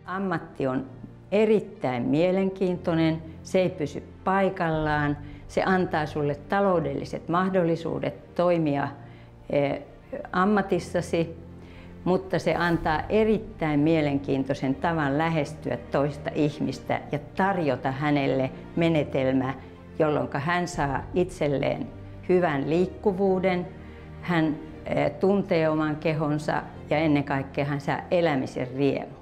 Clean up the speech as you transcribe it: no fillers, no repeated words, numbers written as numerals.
Ammatti on erittäin mielenkiintoinen, se ei pysy paikallaan, se antaa sulle taloudelliset mahdollisuudet toimia ammatissasi, mutta se antaa erittäin mielenkiintoisen tavan lähestyä toista ihmistä ja tarjota hänelle menetelmä, jolloin hän saa itselleen hyvän liikkuvuuden, hän tuntee oman kehonsa ja ennen kaikkea hän saa elämisen riemu.